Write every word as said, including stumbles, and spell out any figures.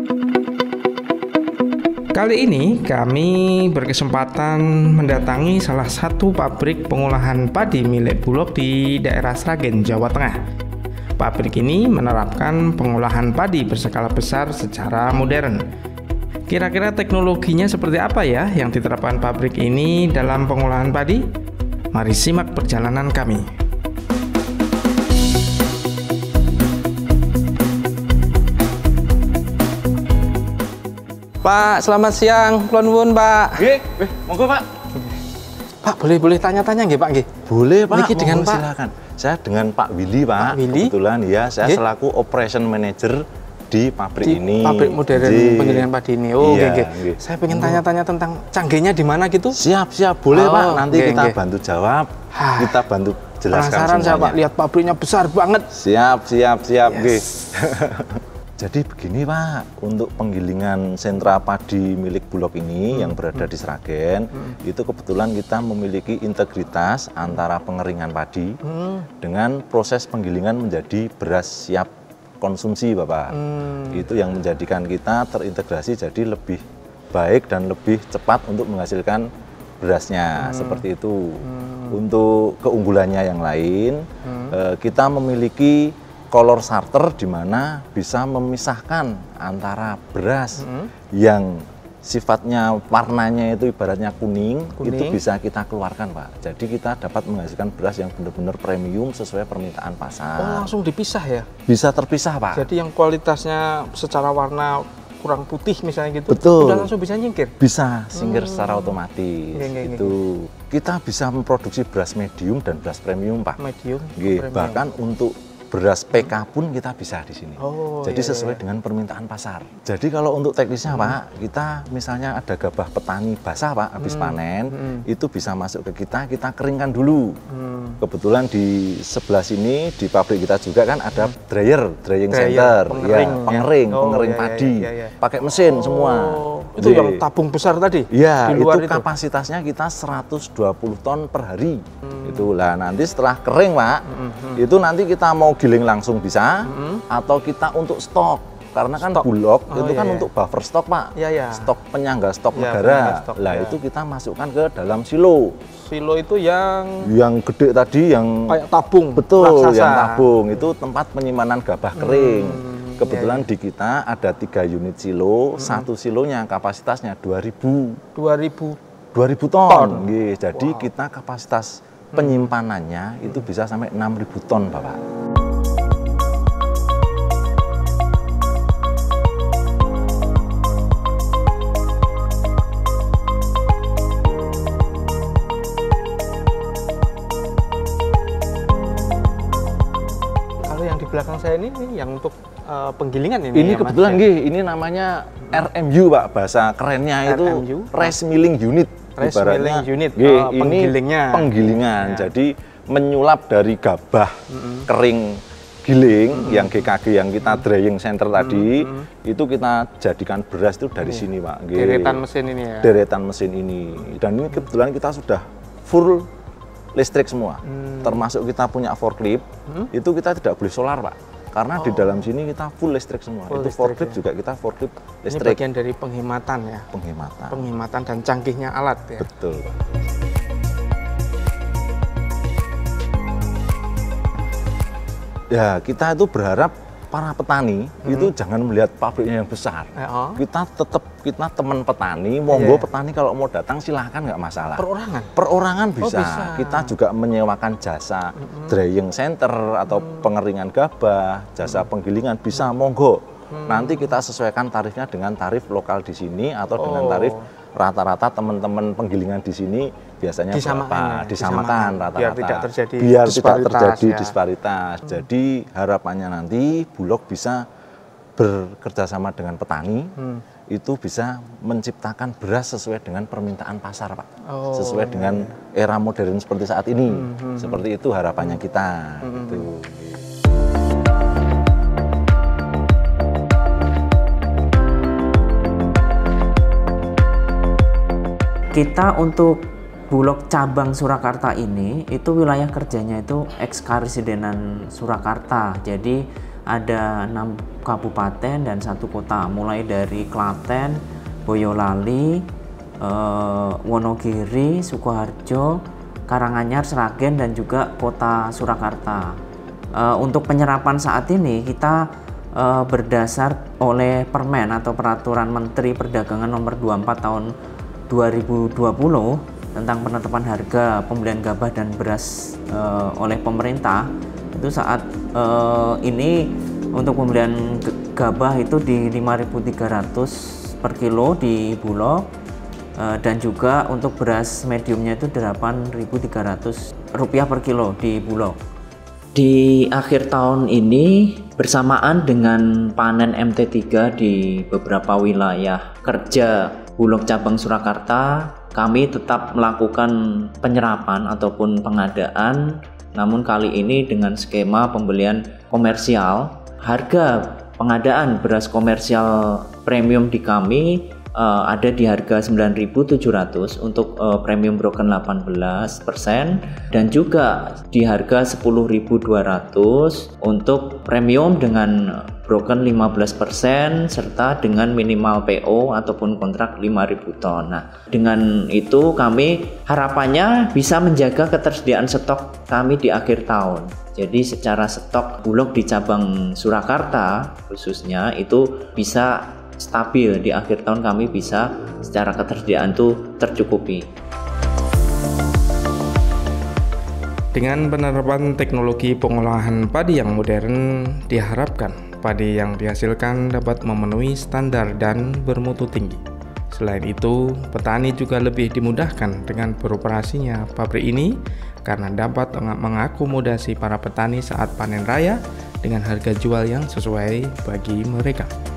Kali ini kami berkesempatan mendatangi salah satu pabrik pengolahan padi milik Bulog di daerah Sragen, Jawa Tengah. Pabrik ini menerapkan pengolahan padi berskala besar secara modern. Kira-kira teknologinya seperti apa ya yang diterapkan pabrik ini dalam pengolahan padi? Mari simak perjalanan kami. Pak, selamat siang. Kulon nuwun, Pak. Nggih, eh, monggo, Pak. Pak, boleh boleh tanya-tanya nggih, Pak nggih? Boleh, Pak. Niki dengan Pak. Silakan. Saya dengan Pak Willy, Pak. Pak Willy? Kebetulan ya, saya Nggih. selaku operation manager di pabrik Di ini. pabrik modern Nggih. penggilingan padi ini. Oh, Iya, nggih, nggih. nggih. Saya pengen tanya-tanya tentang canggihnya di mana gitu. Siap, siap. Boleh, Oh, Pak. Nanti nggih, kita nggih. bantu jawab. Hah. Kita bantu jelaskan Penasaran saya, semuanya. Pak. Lihat pabriknya besar banget. Siap, siap, siap, Yes. nggih. Jadi begini, Pak, untuk penggilingan sentra padi milik Bulog ini hmm. yang berada hmm. di Sragen, hmm. itu kebetulan kita memiliki integritas antara pengeringan padi hmm. dengan proses penggilingan menjadi beras siap konsumsi, Bapak. Hmm. Itu yang menjadikan kita terintegrasi jadi lebih baik dan lebih cepat untuk menghasilkan berasnya, hmm. seperti itu. Hmm. Untuk keunggulannya yang lain, hmm. eh, kita memiliki color starter di mana bisa memisahkan antara beras hmm. yang sifatnya warnanya itu ibaratnya kuning, kuning, itu bisa kita keluarkan, Pak. Jadi kita dapat menghasilkan beras yang benar-benar premium sesuai permintaan pasar. Oh, langsung dipisah ya? Bisa terpisah, Pak. Jadi yang kualitasnya secara warna kurang putih misalnya gitu, betul, udah langsung bisa nyingkir? Bisa singkir hmm. secara otomatis. Nge, nge, nge. Itu kita bisa memproduksi beras medium dan beras premium, Pak. Medium, Nge, bahkan untuk beras P K pun kita bisa di sini. Oh, jadi iya, sesuai iya. dengan permintaan pasar. Jadi kalau untuk teknisnya, hmm. Pak, kita misalnya ada gabah petani basah, Pak, habis hmm. panen, hmm. itu bisa masuk ke kita, kita keringkan dulu. Hmm. Kebetulan di sebelah sini di pabrik kita juga kan ada hmm. dryer, drying dryer, center, pengering, ya, pengering, ya. Oh, pengering iya, padi, iya, iya. pakai mesin oh, semua. Itu Jadi, yang tabung besar tadi? Iya, di luar itu, itu kapasitasnya kita seratus dua puluh ton per hari. Hmm. Itulah nanti setelah kering, Pak, hmm. Hmm. itu nanti kita mau giling langsung bisa. Hmm. Atau kita untuk stok karena kan stok. Bulog oh, itu iya, kan iya. untuk buffer stok, Pak, iya, iya. stok penyangga stok iya, negara stok, lah ya. Itu kita masukkan ke dalam silo silo itu yang yang gede tadi yang kayak tabung, betul raksasa. Yang tabung itu tempat penyimpanan gabah kering. hmm, kebetulan iya, iya. di kita ada tiga unit silo, hmm. satu silonya kapasitasnya dua ribu dua ribu ton, ton. Jadi wow. kita kapasitas penyimpanannya hmm. itu bisa sampai enam ribu ton, Bapak. Di belakang saya ini, ini yang untuk uh, penggilingan ini. Ini ya, kebetulan Mas, nggih, ini namanya R M U, Pak, bahasa kerennya itu R M U? rice milling unit. Rice milling unit. Nggih, oh, ini penggilingnya. Penggilingan. Ya. Jadi menyulap dari gabah mm-hmm. kering giling mm-hmm. yang G K G yang kita drying center mm-hmm. tadi, itu kita jadikan beras itu dari mm-hmm. sini, Pak. Nggih. Deretan mesin ini ya. Deretan mesin ini. Dan ini kebetulan kita sudah full listrik semua, hmm. termasuk kita punya forklift, hmm? itu kita tidak boleh solar, Pak, karena oh. di dalam sini kita full listrik semua. Full itu forklift ya. Juga kita forklift listrik. Ini bagian dari penghematan ya. Penghematan. Penghematan dan canggihnya alat ya. Betul, Pak. Ya, kita itu berharap para petani hmm. itu jangan melihat pabriknya yang besar. Eh, oh. Kita tetap kita teman petani, monggo yeah. petani kalau mau datang silahkan, nggak masalah. Perorangan? Perorangan bisa. Oh, bisa. Kita juga menyewakan jasa mm-hmm. drying center atau mm. pengeringan gabah, jasa mm. penggilingan bisa, monggo. Mm. Nanti kita sesuaikan tarifnya dengan tarif lokal di sini atau oh. dengan tarif rata-rata teman-teman penggilingan di sini biasanya disamakan, berapa? Ya, Disamakan rata-rata. Biar tidak terjadi biar disparitas, tidak terjadi ya. disparitas. Hmm. Jadi harapannya nanti Bulog bisa bekerja sama dengan petani, hmm. itu bisa menciptakan beras sesuai dengan permintaan pasar, Pak. Oh, sesuai dengan ya. Era modern seperti saat ini. Hmm, hmm, seperti itu harapannya kita. Hmm. Gitu. Kita untuk Bulog cabang Surakarta ini, itu wilayah kerjanya itu eks Karesidenan Surakarta. Jadi ada enam kabupaten dan satu kota, mulai dari Klaten, Boyolali, eh, Wonogiri, Sukoharjo, Karanganyar, Sragen, dan juga kota Surakarta. Eh, untuk penyerapan saat ini kita eh, berdasar oleh Permen atau Peraturan Menteri Perdagangan Nomor dua puluh empat Tahun dua ribu dua puluh tentang penetapan harga pembelian gabah dan beras eh, oleh pemerintah. Itu saat eh, ini untuk pembelian gabah itu di lima ribu tiga ratus per kilo di Bulog, eh, dan juga untuk beras mediumnya itu delapan ribu tiga ratus rupiah per kilo di Bulog. Di akhir tahun ini bersamaan dengan panen M T tiga di beberapa wilayah kerja Bulog cabang Surakarta, kami tetap melakukan penyerapan ataupun pengadaan, namun kali ini dengan skema pembelian komersial. Harga pengadaan beras komersial premium di kami uh, ada di harga sembilan ribu tujuh ratus untuk uh, premium broken delapan belas persen, dan juga di harga sepuluh ribu dua ratus untuk premium dengan broken lima belas persen serta dengan minimal P O ataupun kontrak lima ribu ton. Nah, dengan itu kami harapannya bisa menjaga ketersediaan stok kami di akhir tahun. Jadi secara stok Bulog di cabang Surakarta khususnya itu bisa stabil di akhir tahun, kami bisa secara ketersediaan itu tercukupi. Dengan penerapan teknologi pengolahan padi yang modern, diharapkan padi yang dihasilkan dapat memenuhi standar dan bermutu tinggi. Selain itu, petani juga lebih dimudahkan dengan beroperasinya pabrik ini karena dapat mengakomodasi para petani saat panen raya dengan harga jual yang sesuai bagi mereka.